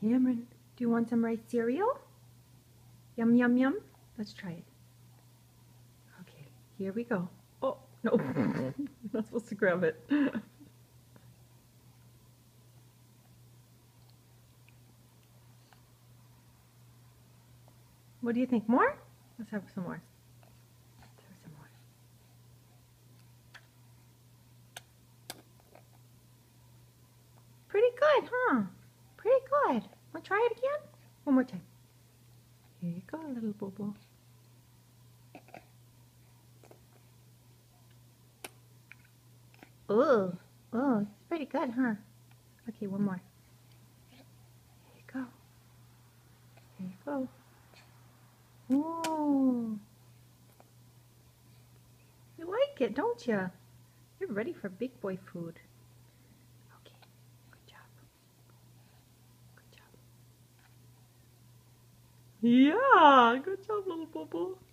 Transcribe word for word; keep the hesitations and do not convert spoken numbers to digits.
Cameron, do you want some rice cereal? Yum, yum, yum. Let's try it. Okay, here we go. Oh, no. I'm not supposed to grab it. What do you think? More? Let's have some more. Let's have some more. Pretty good, huh? Pretty good. Want to try it again? One more time. Here you go, little boo-boo. Ooh, oh, it's pretty good, huh? Okay, one more. Here you go. Here you go. Ooh. You like it, don't you? You're ready for big boy food. Okay, good job. Good job. Yeah, good job, little boo-boo.